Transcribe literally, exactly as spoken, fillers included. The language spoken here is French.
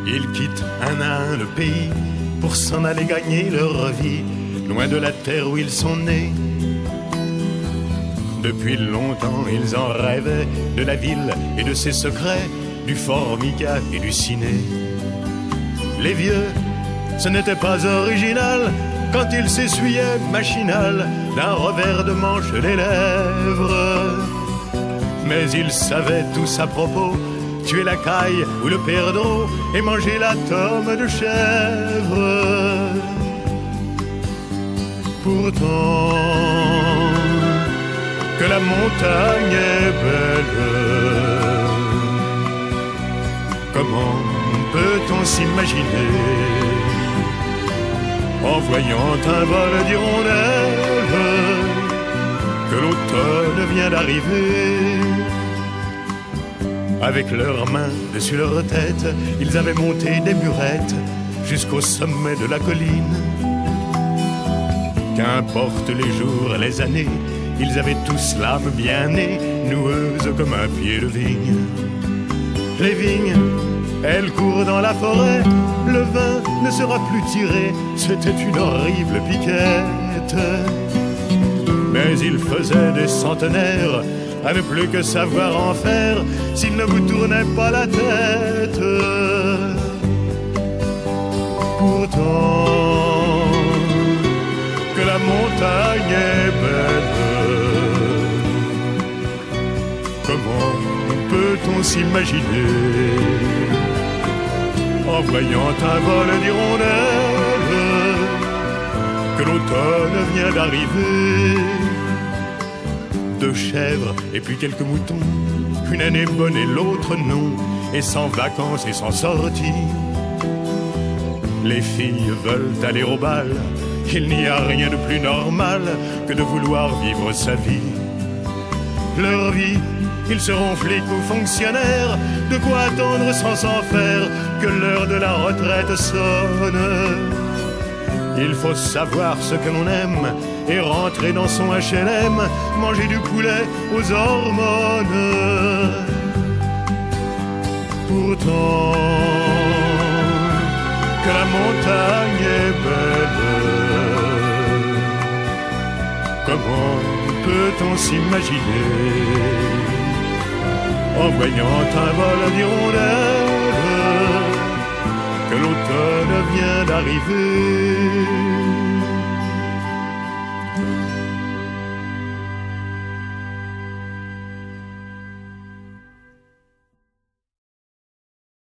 Ils quittent un à un le pays pour s'en aller gagner leur vie, loin de la terre où ils sont nés. Depuis longtemps ils en rêvaient, de la ville et de ses secrets, du Formica et du ciné. Les vieux, ce n'était pas original quand ils s'essuyaient machinal d'un revers de manche les lèvres. Mais ils savaient tous à propos, tuer la caille ou le perdreau et manger la tome de chèvre. Pourtant, que la montagne est belle, comment peut-on s'imaginer, en voyant un vol d'hirondelles, que l'automne vient d'arriver? Avec leurs mains dessus leur tête, ils avaient monté des murettes jusqu'au sommet de la colline. Qu'importe les jours, les années, ils avaient tous l'âme bien née, noueuse comme un pied de vigne. Les vignes, elles courent dans la forêt, le vin ne sera plus tiré, c'était une horrible piquette. Mais ils faisaient des centenaires à ne plus que savoir en faire s'ils ne vous tournaient pas la tête. Pourtant, que la montagne est belle, comment peut-on s'imaginer, en voyant un vol d'hirondelles, que l'automne vient d'arriver? Deux chèvres et puis quelques moutons, une année bonne et l'autre non, et sans vacances et sans sortie. Les filles veulent aller au bal, il n'y a rien de plus normal que de vouloir vivre sa vie. Leur vie, ils seront flics ou fonctionnaires, de quoi attendre sans s'en faire que l'heure de la retraite sonne. Il faut savoir ce que l'on aime et rentrer dans son H L M, manger du poulet aux hormones. Pourtant, que la montagne est belle, comment peut-on s'imaginer, en voyant un vol d'hirondelles, que l'automne vient d'arriver?